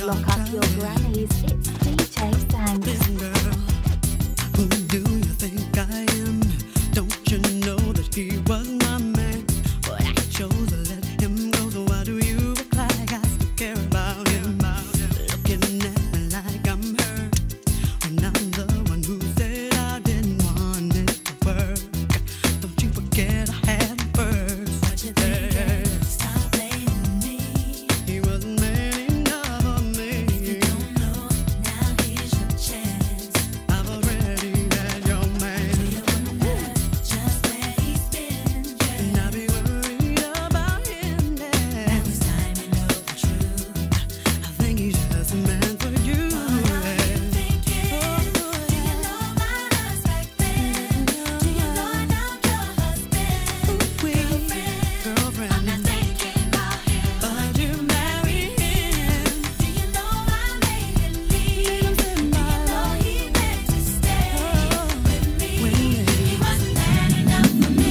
lock up your grannies. It's DJ Thanks. Girl, who do you think I am? Don't you know that he was my man? But I chose to let him go, so why do you act like I still care about him? Looking at me like I'm hurt, when I'm the one who said I didn't want it to work. Don't you forget I had him first. What you think? Stop blaming me. He wasn't man enough for me. If you don't know, now here's your chance. I've already had your man. Do you wonder just where he's been? And I be worried about him Now now. it's time you know the truth. I think he's just a man for you. What are you thinking? Do you know about us back then? Do you know now your husband? Girlfriend, I'm not thinking about him. but you marry him. Do you know I made him leave? Do you know he meant to stay with me? He wasn't man enough for me.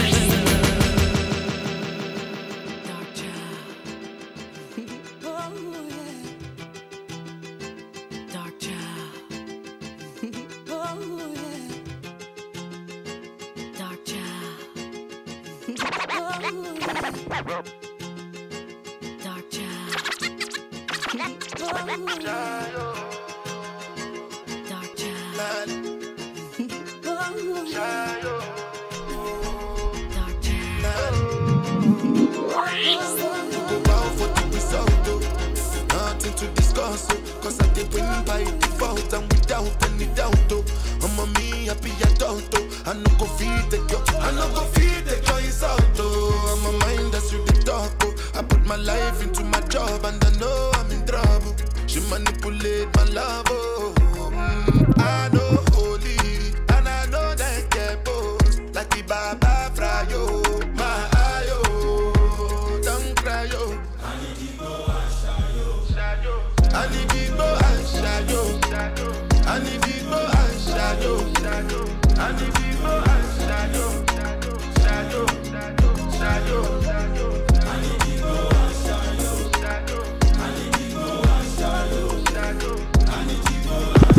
Dark child. Dark child. Dark child. Dark child. Dark child. Dark child. Bow for the result, oh. Nothing to discuss, oh. Cause I did win by default and without any doubt, oh. I'm a me happy adult, oh. I no go feed the girl, I no go feed the girl insult, oh. I'm a mind that's you the talk, oh. I put my life into my job and I know I'm in trouble. She manipulate my love, oh. I know holy and I know that get both. Like the Baba Frayo, my ayo, don't cry, yo. I need Igbo and Shayo. I need Igbo and Shayo. I need Igbo and Shayo. I need Igbo and Shayo. Shayo, Shayo. I need Igbo and Shayo. I need Igbo and Shayo. I need Igbo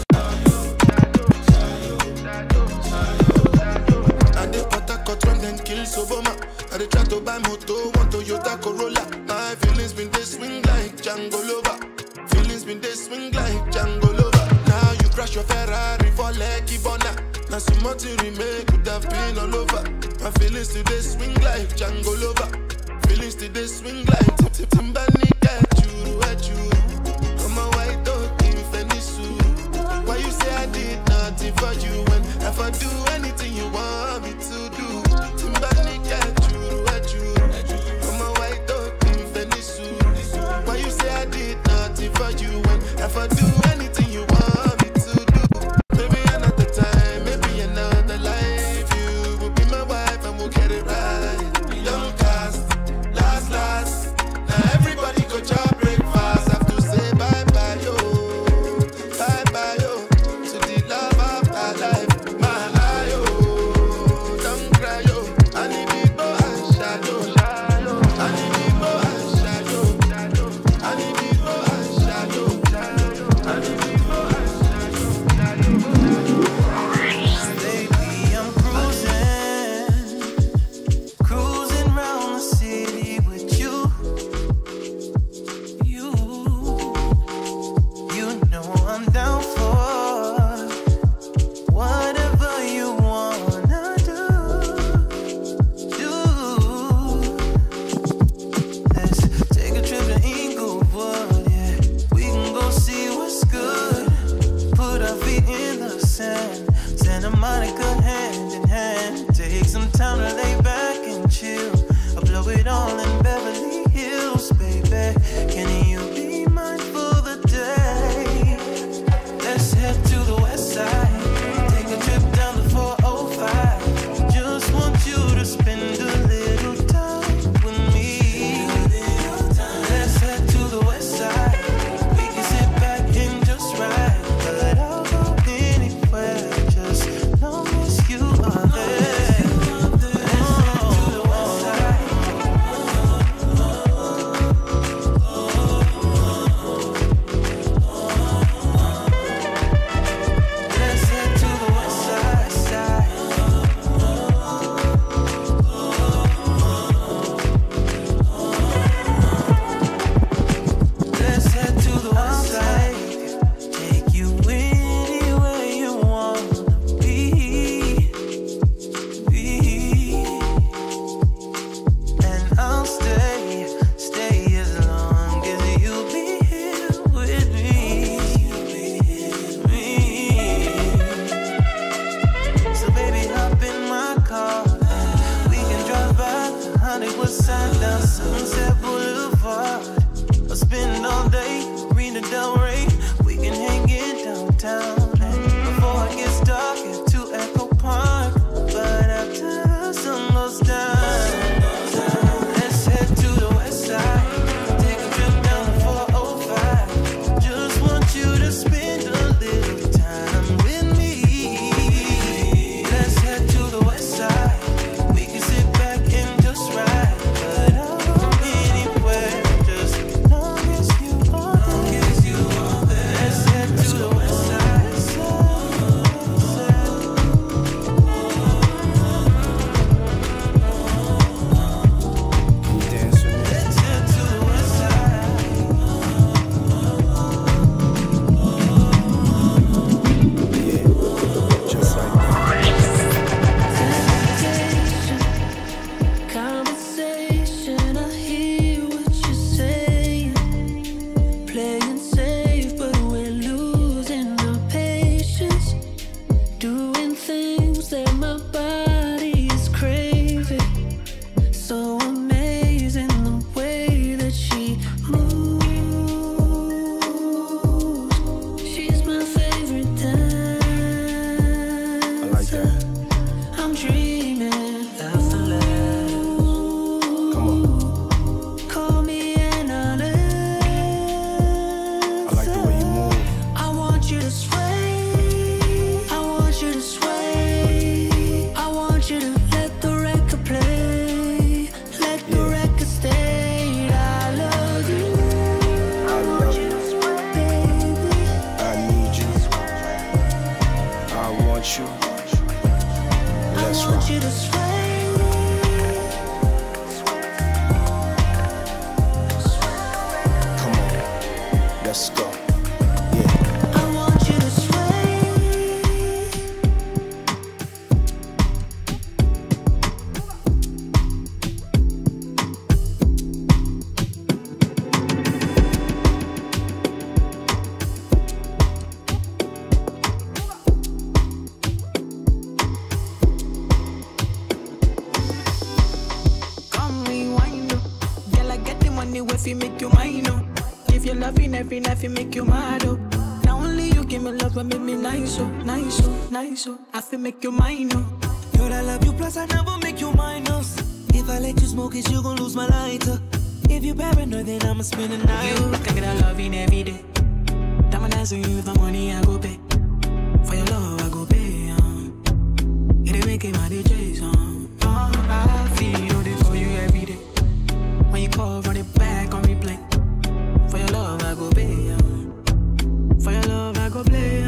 and I dey Port Harcourt when them kill Soboma. I dey try to buy moto, want Toyota Corolla. My feelings been they swing like Django Lover. Feelings been they swing like Django Lover. Now you crash your Ferrari for Lucky Bona. Now some more to remake could have been all over. My feelings today swing like Django Lover. Feelings today swing like Timbani at you. I'm a white dog in Fenisu. Why you say I did nothing for you when if I do anything you want me to do? Timbani at you. I'm a white dog in Fenisu. Why you say I did nothing for you when if I do anything you want me to do? Maybe another time, maybe another life. You will be my wife and we'll get it right. Don't cast, last. Now everybody go job breakfast. Have to say bye-bye, yo. Bye-bye, yo. To the love of my life. My ayo. Don't cry, yo. I need Igbo and Shayo. I need Igbo and Shayo. I need Igbo and Shayo. I need Igbo and Baby, I'm cruising round the city with you. You know I'm down for whatever you wanna do. Let's take a trip to Inglewood, yeah. We can go see what's good. Put our feet in the sand, Santa Monica hand in hand. Take some time to lay back and chill. I'll blow it all in Beverly Hills, baby. Can you be mine for the day? Let's head to the west side. Take a trip down the 405. Just want you to spend a little time with me. Let's head to the west side. We can sit back and just ride. But I'll go anywhere, just long as you are there. Let's head to the west side. down Sunset Boulevard. I'll spend all day, Marina Del Rey. We can hang it downtown. And before it gets dark, head to Echo Park. But after the sun goes down, let's head to the west side. Take a trip down the 405. Just want you to spend a little time with me. Let's head to the west side. We can sit back and just ride. But I'll go anywhere, just as long as you are there. Let's head to the west side. Dance with me. Let's head to the west side. Yeah, just like that. Conversation, I hear what you're saying. Playing safe, but we're losing our patience. Doing things that my body is craving. So amazing the way that she moves. She's my favorite dance. I like that. I'm dreaming of love. Come on. Call me and I'll I like the way you move. I want you to sway. I want you to sway. I want you to let the record play. Let the record stay. I love you. I love you. Baby. I need you. I want you. Let's I want rock. you to sway. Come on. Let's go. Yeah. I want you to sway. Come rewind, oh. Girl, I get the money if you make you mine, oh. If you're loving every night, you make you mad, oh. Now only you give me love and make me nice, oh, nice, oh, nice, oh. I feel make you mine, oh. Girl, I love you, plus I never make you minus. If I let you smoke it, you gon' lose my lighter. If you paranoid, then I'ma spend the night. You can get a loving every day. Diamond dance with you, the money I go pay. For your love, I go pay, it make it my DJs, I feel it for you every day. When you call, run it back on replay. For your love, I go pay, for your love, I go play,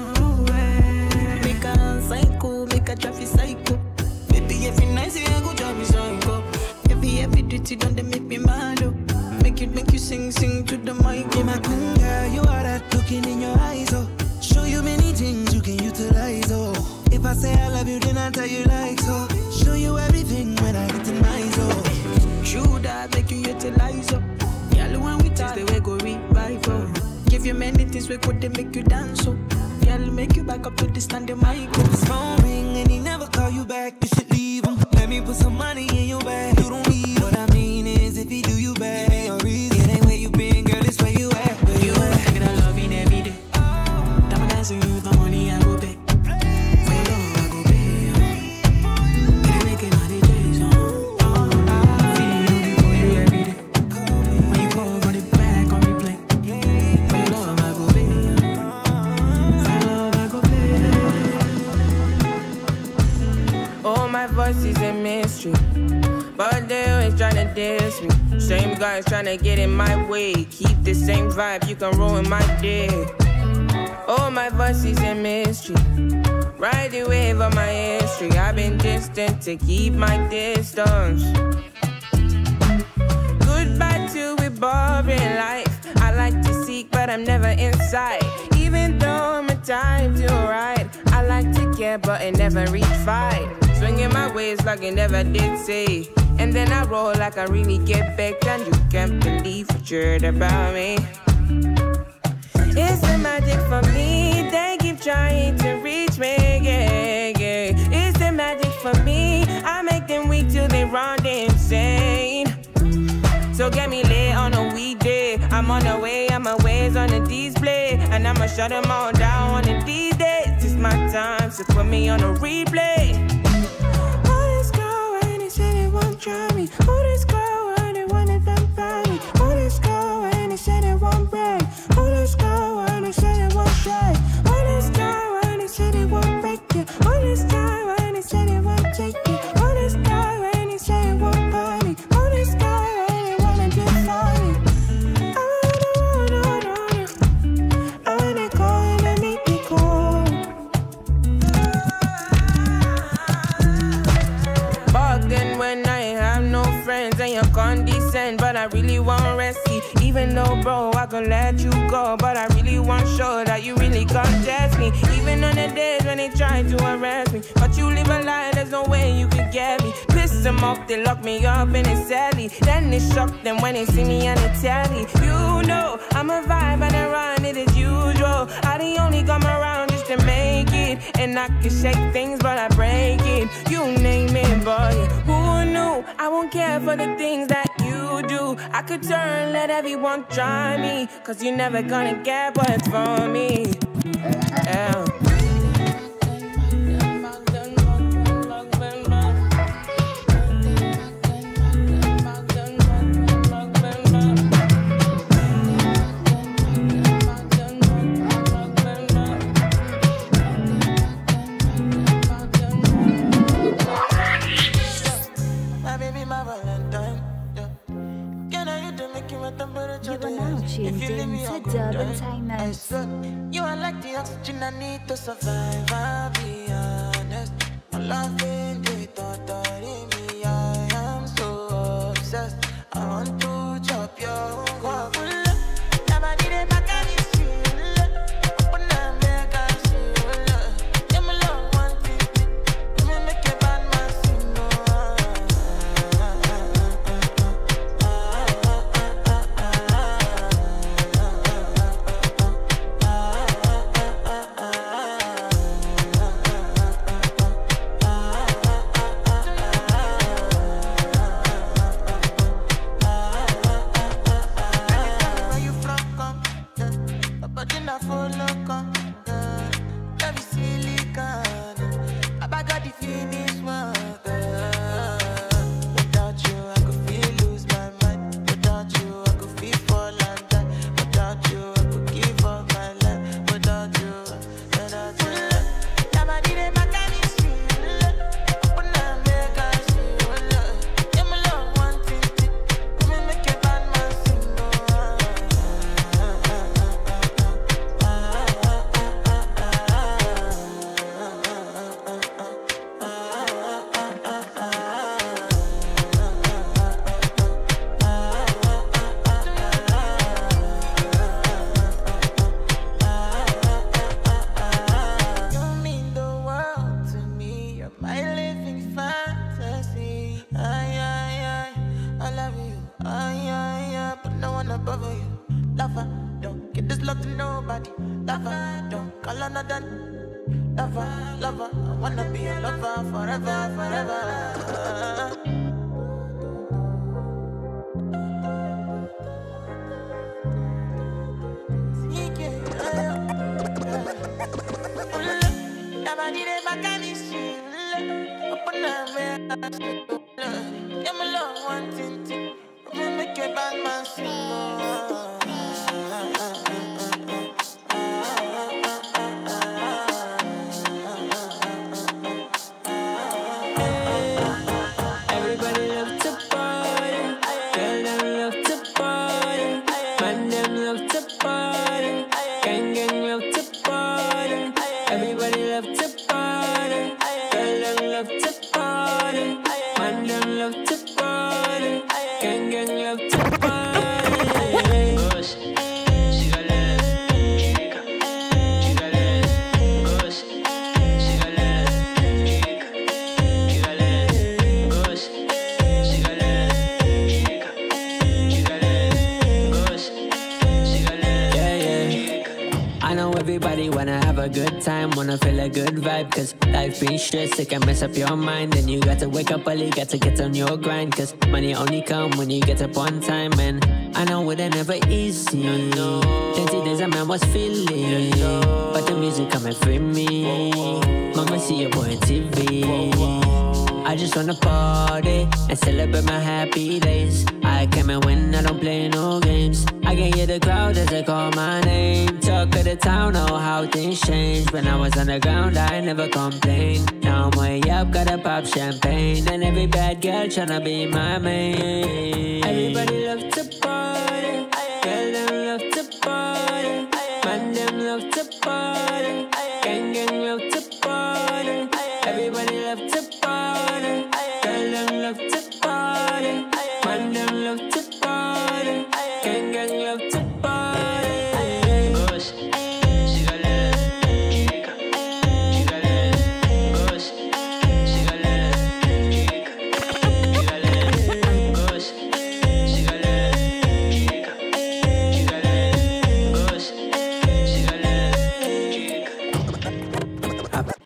Make a psycho, make a traffic psycho. Baby, every night, say I go drive me psycho. Every duty done, they make me mad, oh. Make you sing to the mic. Be my queen, girl, you are that looking in your eyes, oh. Show you many things you can utilize, oh. If I say I love you, then I tell you like so. Show you everything when I get to my oh. True that make you utilize, oh. Girl, when we taste the way go revive, oh. Give you many things we could they make you dance, oh. Girl, make you back up to the standing mic, oh. His phone ring and he never call you back. You should leave him. Let me put some money in your bag. You don't need what I mean is if he do you bad, your reason. It ain't where you been, girl, it's where you at. Where you at? I get a loving every day. Diamond dancing with the money I go pay. For your love I go pay. It make it my DJs, I feel it for you every day. When you call, run it back on replay. For your love I go pay. For your love I go play. Oh, my voice is a mystery, but they always tryna diss me. Same guys tryna get in my way. Keep the same vibe, you can ruin my day. Oh, my voice is a mystery. Ride the wave of my history. I've been distant to keep my distance. Goodbye to a boring life. I like to seek, but I'm never inside. Even though my time to ride, I like to care, but it never reach fight. Swinging my ways like I never did say. And then I roll like I really get back. And you can't believe what you heard about me. It's the magic for me. They keep trying to reach me, yeah, yeah. It's the magic for me. I make them weak till they run insane. I'm on the way, I'm a ways on the display. And I'ma shut them all down one of these days. It's my time, so put me on a replay. Oh, this girl, when they say they won't try me. Oh, this girl, when they wanna dump me. Oh, this girl, when they say they won't break. Oh, this girl, when they say they won't shake. Oh, this girl, when they say they won't break you. Oh, this girl, when they say they won't take you. Oh, this girl, when they say they won't buy me. Oh, this girl, when they wanna defy me. I wanna go and they make me go. Back then when I have no friends and you're condescend, but I really want rescue. Even though, bro, I could let you go, but I really want sure that you really can't test me. Even on the days when they try to arrest me, but you live a lie, there's no way you could get me. Piss them off, they lock me up in a celly. Then they shock them when they see me on the telly. You know, I'm a vibe and I run it as usual. I the only come around just to make it. And I can shake things, but I break it. You name it, boy. Who knew? I won't care for the things that you do. I could turn, let everyone try me, cause you're never gonna get what's for me. Yeah. You are now tuned in to Durbantainment. You are like the oxygen I need to survive. I'll be honest. My love ain't the thought in me. I am so obsessed. I want to chop your guac. Lover, I wanna be a lover forever, forever. a good time, wanna feel a good vibe. Cause life being stressed, it can mess up your mind. And you got to wake up early, got to get on your grind. Cause money only come when you get up on time. And I know it ain't never easy. Plenty days a man was feeling, but the music come and free me. Mama see your boy on TV. I just wanna party and celebrate my happy days. I came and win, I don't play no games. I can hear the crowd as they call my name. Talk of the town, oh how things change. When I was on the ground, I never complained. Now I'm way up, gotta pop champagne. And every bad girl tryna be my main. Everybody love to party, girl them love to party, man them love to party, gang love to party. Everybody love to party, girl them love to party, man them love to party, gang love to party. Boss, sígale, chica, sígale, boss, sígale, chica, sígale, boss, sígale, chica, sígale, boss, sígale, chica.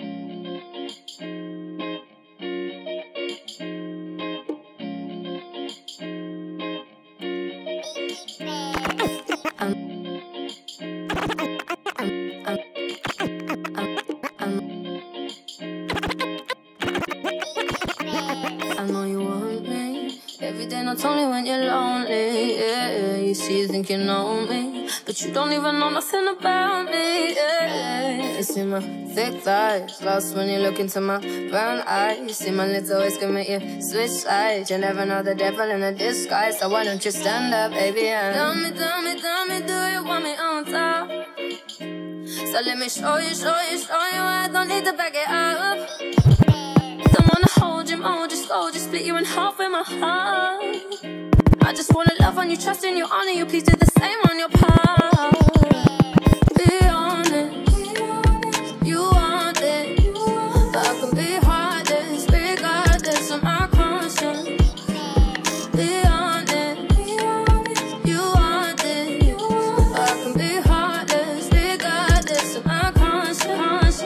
Not only when you're lonely, yeah. You see, you think you know me, but you don't even know nothing about me, yeah. You see my thick thighs, lost when you look into my brown eyes. You see my lips always can make you switch sides. You never know the devil in a disguise, so why don't you stand up, baby, and tell me, do you want me on top? So let me show you, I don't need to back it up. Don't wanna hold you, mold you, slow, just split you in half with my heart. I just wanna love on you, trust in you, honor you, please do the same on your part. Be honest, you want it, but I can be heartless, regardless of my conscience. Be honest, you want it, but I can be heartless, regardless of my conscience.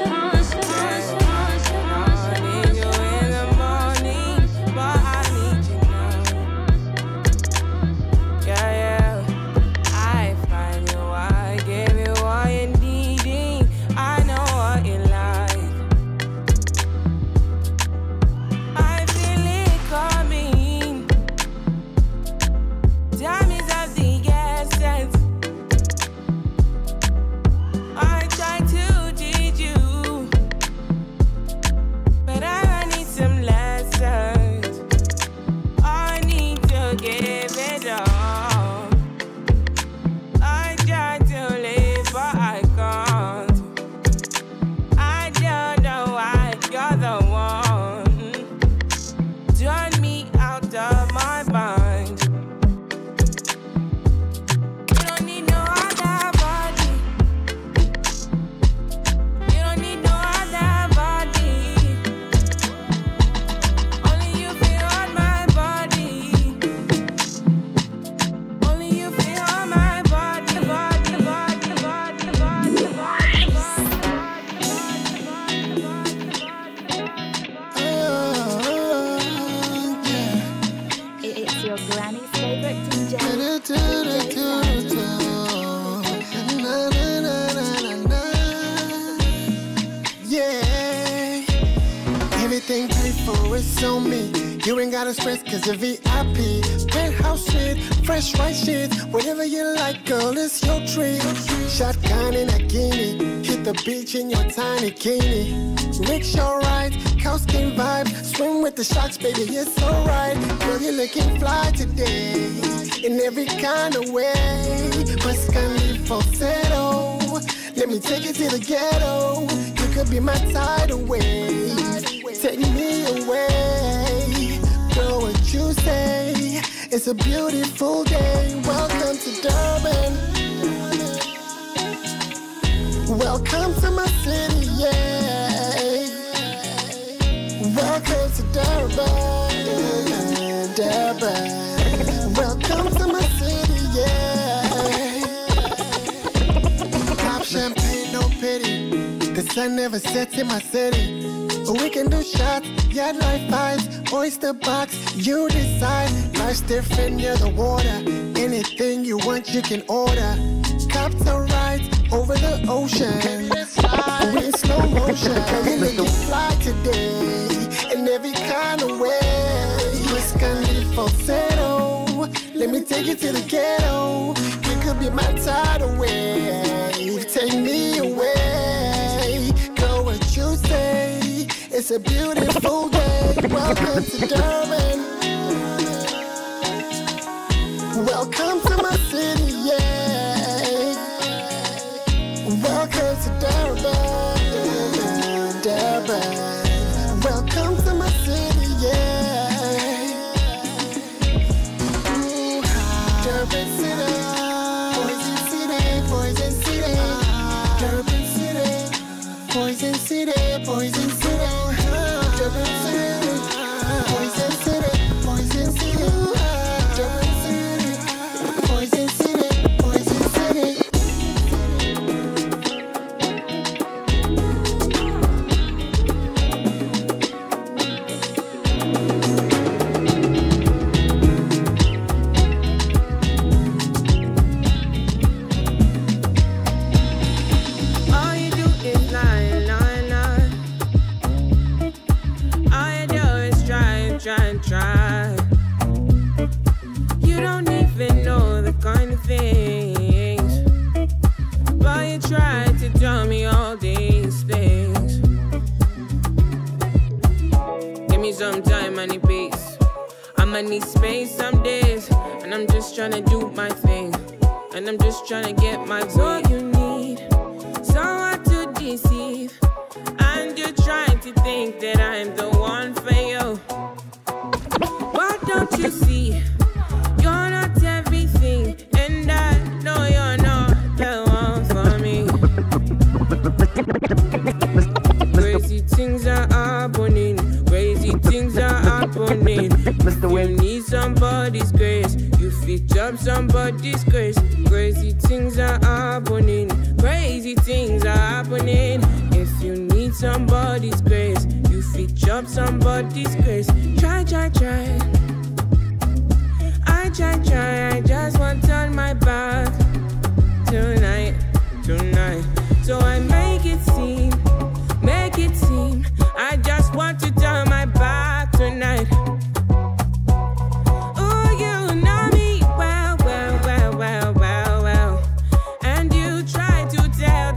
You ain't gotta stress cause you're VIP. Penthouse shit, fresh white shit. Whatever you like, girl, it's your treat. Shotgun in a guinea. Hit the beach in your tiny bikini. Rickshaw ride, cow skin vibe. Swim with the sharks, baby, it's alright. Girl, you're looking fly today. In every kind of way. Muscali falsetto. Let me take you to the ghetto. You could be my tidal wave. Take me away. Girl, what you say? It's a beautiful day. Welcome to Durban. Welcome to my city, yeah. Welcome to Durban. Durban. Welcome to my city, yeah. Pop champagne, no pity. things I never said in my city. We can do shots, yacht life vibes, oyster box, you decide. Life's different near the water. Anything you want, you can order. Copter rides over the ocean. We in slow motion. We let you fly today in every kind of way. It's gonna be falsetto. Let me take you to the ghetto. You could be my tidal wave. Take me away. Go what you say. It's a beautiful day. Welcome to Durban. Welcome to my city, yeah. Welcome to Durban, Durban. Welcome to my city, yeah. Durban City, Poison City, Poison City. Durban City, Poison City, Poison City. Durban City, Poison City, Poison City. Durban City, Poison City, Poison City. All you do is lie, lie, lie. All you do is try, try. You don't even know the kind of things, but you try to tell me all these things. Give me some time, I need peace. I'ma need space some days, and I'm just trying to do my thing, and I'm just trying to get my way. You need someone to deceive, and you're trying to think that I'm the one for you. Why don't you see? You're not everything, and I know you're not the one for me. Crazy things are happening, crazy things are happening. You need somebody's grace, you fit up somebody's grace. Crazy things are happening, crazy things are happening. If you need somebody's grace, you fit up somebody's grace. Try, try, try. I try, try, I just want to turn my back tonight, tonight. So I make it seem, I just want to turn my back tonight. Oh, you know me well, well, well, well, well, well. And you try to tell.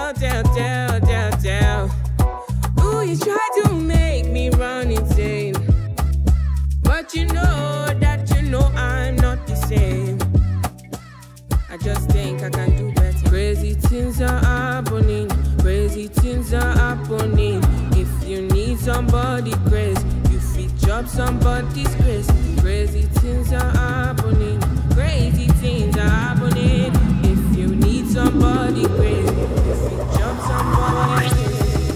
Oh, you try to make me run insane, but you know that I'm not the same. I just think I can do better. Crazy things are happening, crazy things are happening. If you need somebody grace, you fit up somebody's grace. Crazy things are happening, crazy things are happening. If you need somebody grace, you fit up somebody's grace.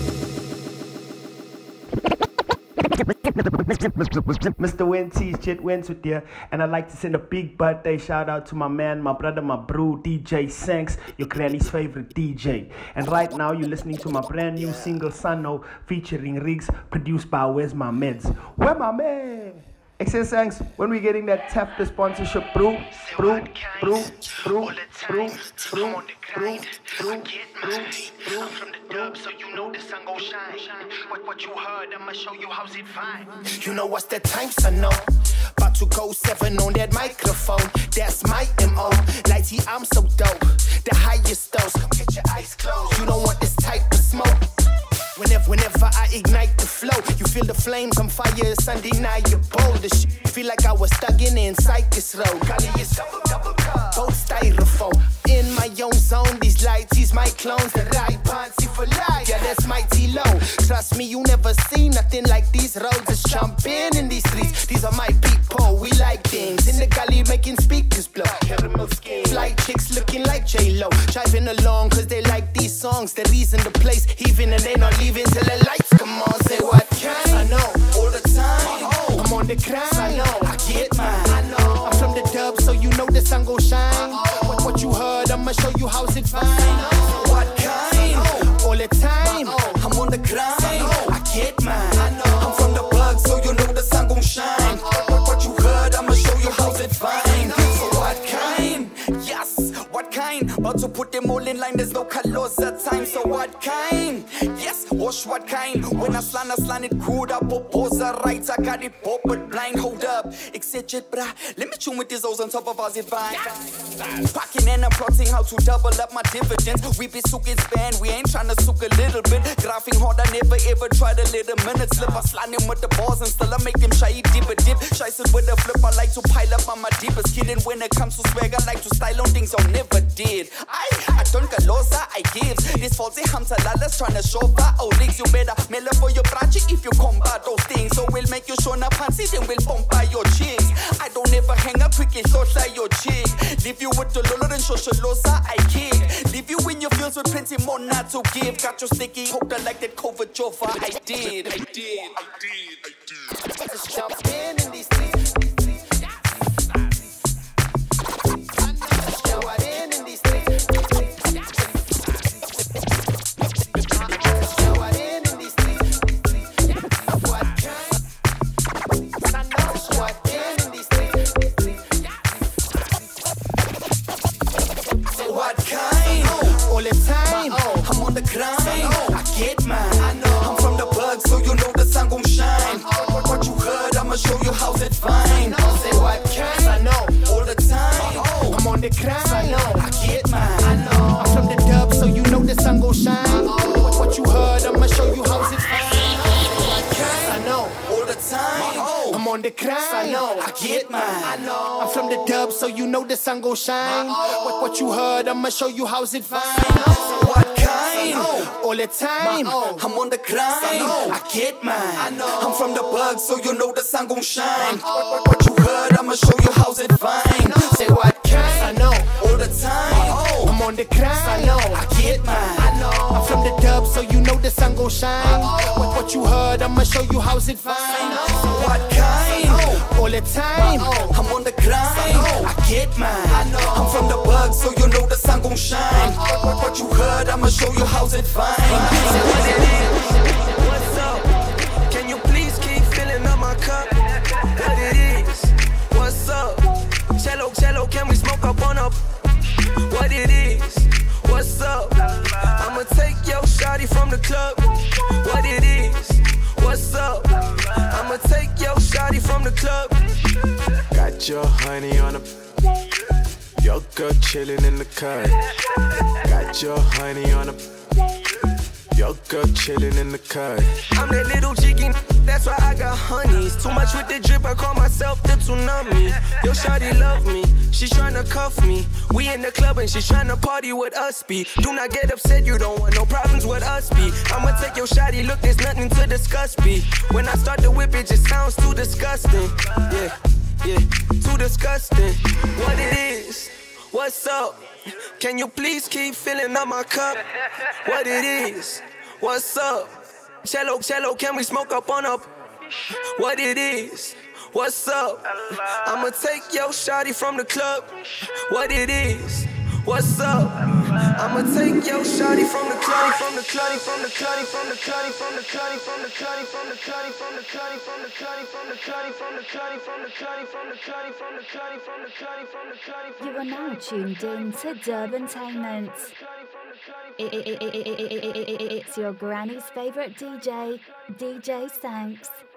Mr. Wenty's Chit Wins with you, and I'd like to send a big birthday shout out to my man, my brother, my bro, DJ Sanks, your granny's favorite DJ. And right now you're listening to my brand new single Sano featuring Riggs, produced by Where's My Meds. Where my man? Excess Sanks, when we getting that Tafta sponsorship, bro. I'm from the dub, so you know the sun gon' shine. What you heard, I'ma show you how's it fine. You know what's the time, son, no? About to go 7 on that microphone. That's my M.O. Lighty, I'm so dope. The highest dose. Come get your eyes closed. You don't want this type of smoke. Whenever I ignite the flow, you feel the flames on fire, it's undeniable. The shit feel like I was stuck inside this road. Gully is double cup, both styrofoam. In my own zone, these lights, these my clones. The right panty for life, yeah, that's mighty low. Trust me, you never see nothing like these roads. Just jumping in these streets, these are my people. We like things in the gully, making speakers blow. Caramel skin, flight chicks looking like J-Lo. Driving along, cause they like these songs. The reason the place, even and they not leaving till the lights come on. Say what kind? I know, all the time. I'm on the grind. I know, I get mine. I know, I'm from the dub, so you know the sun gon' shine. What you heard, I'ma show you how's it fine. What kind? All the time. to put them all in line. There's no colors at time. So what kind? Yes, wash what kind? When I slan it crude up, popoza right. I got it pop but blind. Hold up, exit it, brah. Let me tune with these O's on top of ours, it fine. Packing and I'm plotting how to double up my dividends. We be sucking span, we ain't trying to suck a little bit. Graphing hard, I never ever try to let a minute slip. I slide him with the balls and still I make them shy dip a dip. Shice it with a flip, I like to pile up on my deepest kid. And when it comes to swag, I like to style on things I never did. I don't galosa, I gives. This faulty hamsalalas trying to show for our legs. You better mail for your branch if you combat those things. So we'll make you show up panties and we'll bump by your chicks. I don't ever hang up quickly, thought like your chick. Leave you with the lolo and shosholosa, I kick. Leave you in your fields with plenty more not to give. Got your sticky hooked like that COVID Jova. I did. Just jump in these streets. I'm on the grind, I get mine. I'm from the bug, so you know the sun gon' shine. What you heard, I'ma show you how's it fine. Say what kind, I know, all the time. I'm on the grind, I know, I get mine. I'm from the dub, so you know the sun gon' shine. What you heard, I'ma show you how's it fine. I know, all the time. I'm on the grind, I know, I get mine. I'm from the dub, so you know the sun gon' shine. What you heard, I'ma show you how's it fine. What kind? All the time. I'm on the grind. I get mine. I'm from the bug, so you know the sun gon' shine. What you heard, I'ma show you how's it fine. Say what kind? I know. All the time. I'm on the grind. I get mine. I'm from the dub, so you know the sun gon' shine. What you heard, I'ma show you how's it fine. What kind? All the time. I'm on the grind. I get mine. I'm from the bug, so you know the sun gon' shine. What you heard, I'ma show you how's it fine. Say what it is, what's up? Can you please keep filling up my cup? What it is, what's up? Cello, can we smoke up on up? What it is, what's up? I'ma take your shawty from the club. What it is, what's up? I'ma take your shawty from the club. Got your honey on the, your girl chillin' in the cut. Got your honey on the, your girl chillin' in the cut. I'm that little jiggy, that's why I got honeys. Too much with the drip, I call myself the tsunami. Yo, shawty love me, she tryna cuff me. We in the club and she tryna party with us, be. Do not get upset, you don't want no problems with us, be. I'ma take your shawty, look, there's nothing to discuss, be. When I start to whip, it just sounds too disgusting. Yeah, too disgusting. What it is, what's up? Can you please keep filling up my cup? What it is, what's up? Cello, can we smoke up on up? What it is, what's up? I'ma take your shawty from the club. What it is, what's up? I'ma take your shawty from the club, from the club, from the club, from the club, from the club, from the club, from the club, from the club, from the club, from the club, from the club, from the club, from the club, from the club, from the club, from the club. You are now tuned in to Dub Entertainment. It's your granny's favorite DJ, DJ Sanks.